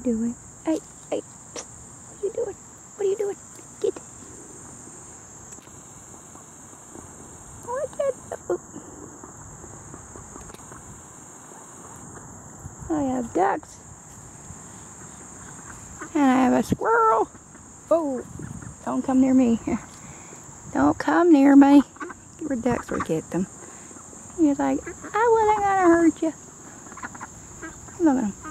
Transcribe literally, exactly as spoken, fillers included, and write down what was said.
doing? Hey, hey, what are you doing? What are you doing? Get. What that? Oh. I have ducks. And I have a squirrel. Oh, don't come near me. Don't come near me. Your ducks will get them. He's like, I wasn't gonna hurt you. Look at him.